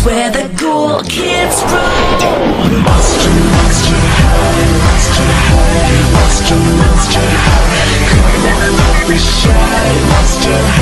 where the cool kids roll. Monster, monster high, monster high, monster, monster high. Come on, don't be shy, monster high.